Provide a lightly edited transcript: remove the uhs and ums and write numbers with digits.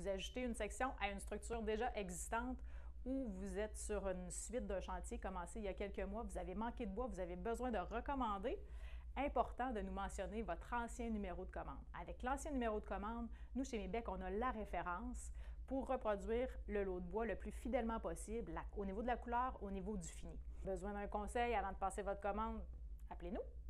vous ajoutez une section à une structure déjà existante ou vous êtes sur une suite d'un chantier commencé il y a quelques mois, vous avez manqué de bois, vous avez besoin de recommander, important de nous mentionner votre ancien numéro de commande. Avec l'ancien numéro de commande, nous, chez Mébec, on a la référence pour reproduire le lot de bois le plus fidèlement possible, au niveau de la couleur, au niveau du fini. Besoin d'un conseil avant de passer votre commande? Appelez-nous!